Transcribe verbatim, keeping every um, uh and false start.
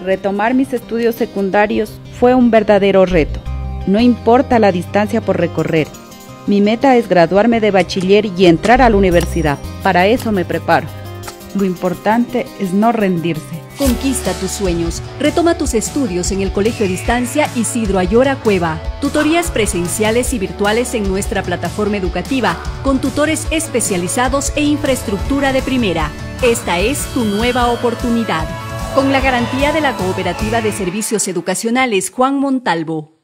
Retomar mis estudios secundarios fue un verdadero reto. No importa la distancia por recorrer. Mi meta es graduarme de bachiller y entrar a la universidad. Para eso me preparo. Lo importante es no rendirse. Conquista tus sueños. Retoma tus estudios en el Colegio a Distancia Isidro Ayora Cueva. Tutorías presenciales y virtuales en nuestra plataforma educativa, con tutores especializados e infraestructura de primera. Esta es tu nueva oportunidad. Con la garantía de la Cooperativa de Servicios Educacionales Juan Montalvo.